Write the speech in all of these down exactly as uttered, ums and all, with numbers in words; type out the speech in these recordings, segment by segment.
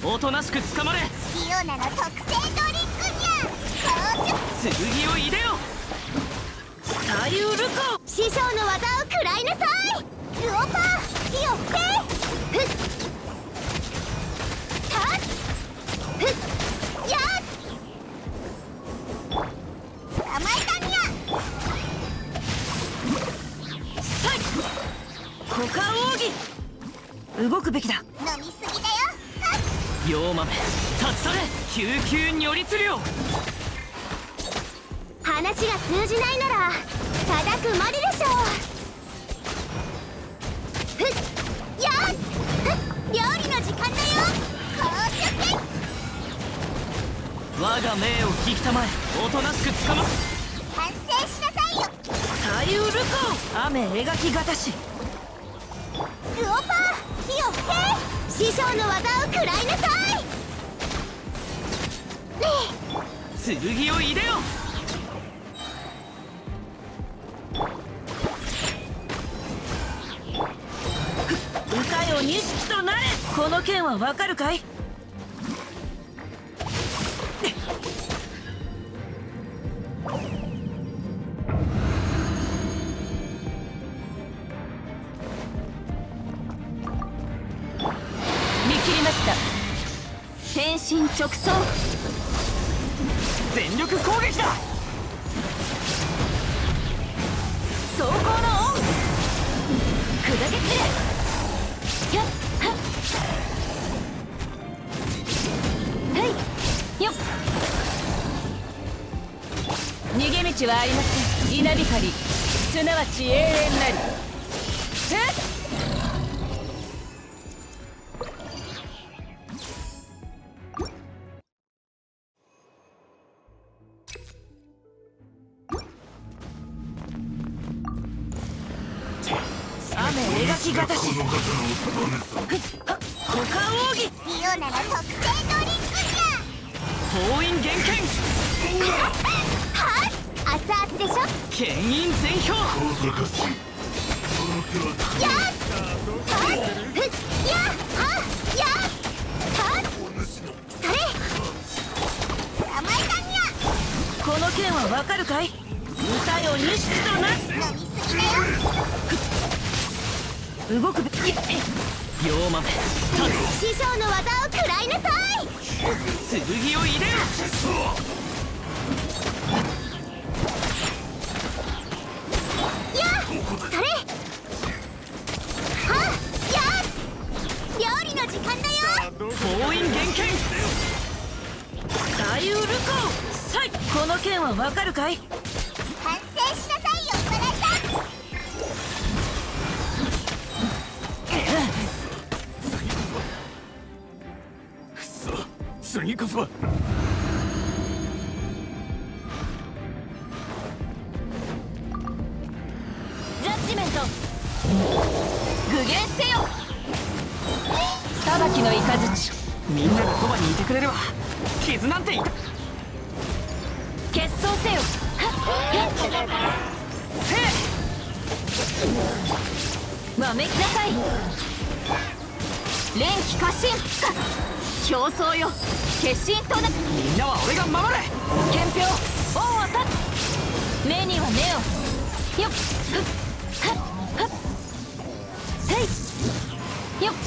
おとなしく捕まれ。 リオナの特製ドリンクじゃ。 剣を入れよ。左右ルコ。 師匠の技を食らいなさい。ルオパー火を吹け。ふったっふっやっ捕まえたにゃ。 さい股間奥義。動くべきだ。 飲みすぎだよ。はっ溶豆立ち去れ。救急如律令。 話が通じないなら叩くまででしょう。ふっやっふっ料理の時間だよ。こうしゅって我が命を聞きたまえ。おとなしく捕ま。 反省しなさいよ。 左右ルコ。雨描きがたし。 ルオパー火を吹け。師匠の技を食らいなさい。 剣を入れよ。歌よ錦となれ。この剣はわかるかい。見切りました。天身直送。全力攻撃だ。走行のオン。砕け散れ。やっはっはいよっ。逃げ道はありません。稲光すなわち永遠なり。えっ雨描きがたし。股間奥義。 リオナの特製ドリンクじゃ。 封印厳剣。 はっ熱々でしょ。 牽引全氷。 やっはっふっやっはっやっはっそれ捕まえたにゃ。 この剣はわかるかい。歌よ錦とな。 飲みすぎだよ。 動くべき。溶豆立師匠の技を食らいなさい。 つ。剣を入れよ。 やっそれはっやっ料理の時間だよ。 封印厳剣。左右ルコ。さいこの剣はわかるかい。 反省しなさいよバラさん。 くそ次こそは。 ジャッジメント。具現せよ。裁きの雷。みんながそばにいてくれれば傷なんていた。決闘せよ。せえわめきなさい。連気過信競争よ。決心とな。みんなは俺が守れ。憲兵恩を断つ。目には目を。よっはっはっはいよっ。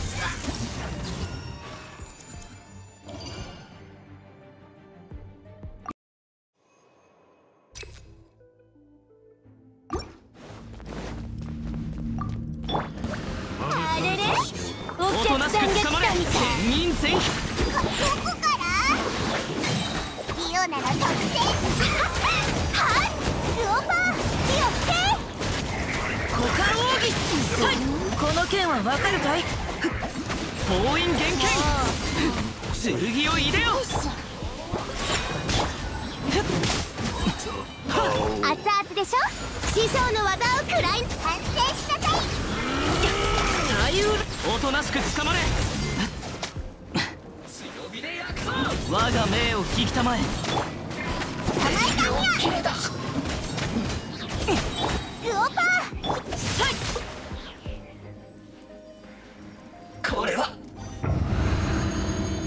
あれれおおとなしく客さんが来捕まれ。 たみたい。 牽引全氷。 どこからリオナの特製はっルオパー火を吹け。 股間奥義。はいこの剣はわかるかい。封印厳剣。剣を入れよ。 熱々でしょ。師匠の技を食らい反省しなさい。 左右おとなしく捕まれ。強火で焼くぞ。我が命を引きたまえ。 捕まえたにゃ。 綺麗だ。 ルオパーさいこれは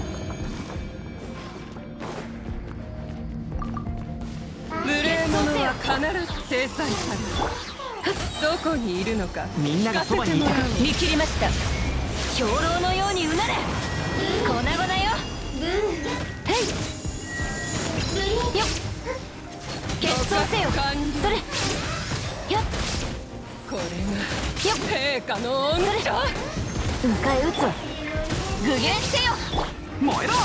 必ず制裁される。どこにいるのかみんながそばにいて見切りました。兵糧のようにうなれ。粉々よ。へいよっ。決闘せよ。それよっ。 これよっ。 が陛下の恩だ。 迎え撃つわ。具現せよ。 燃えろ。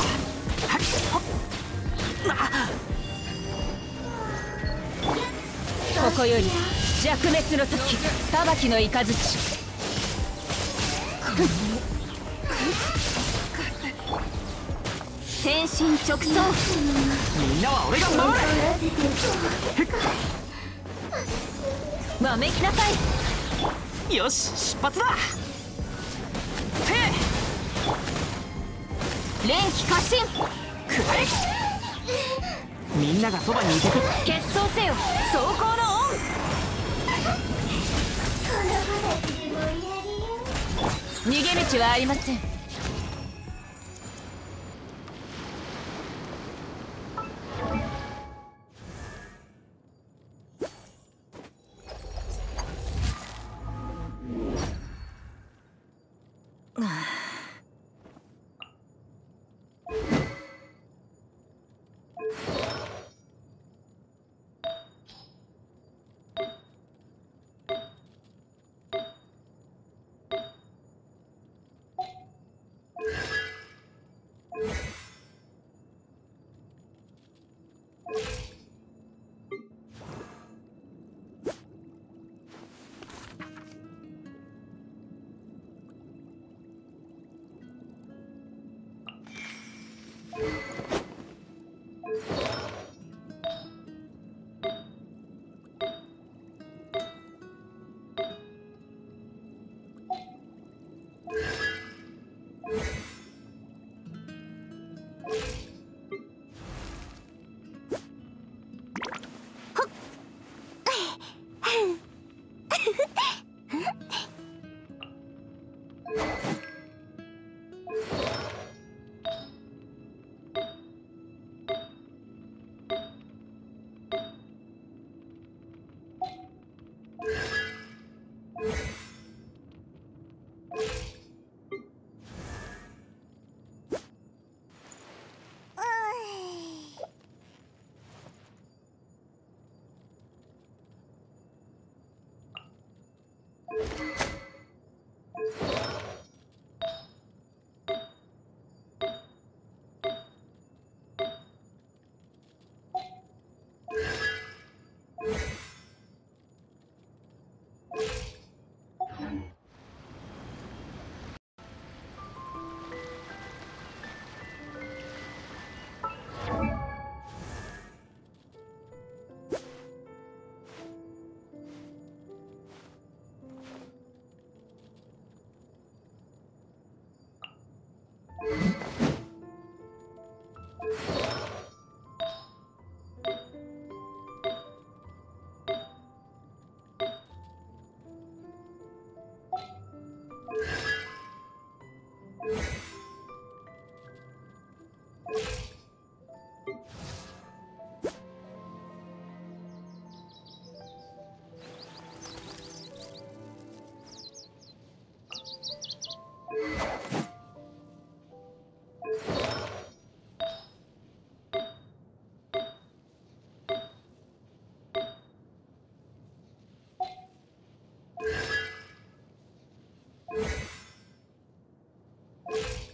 ここより弱滅の時、裁きの雷。天心直送。 みんなは俺が守れ。 わめきなさい。 よし、出発だ。せい連気過信。 くらえ。みんながそばにいてくれ。 決闘せよ。走行の恩。逃げ道はありません。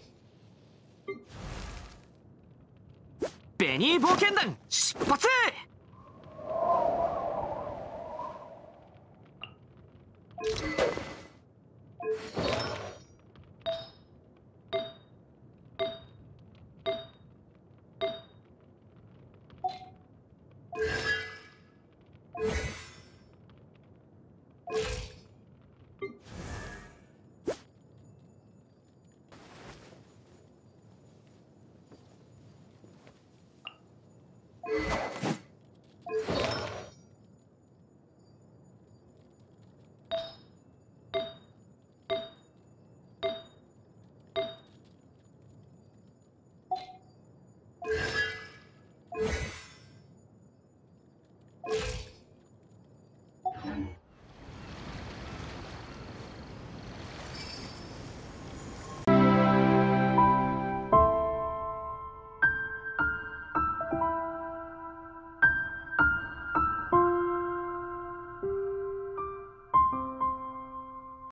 ベニー冒険団出発。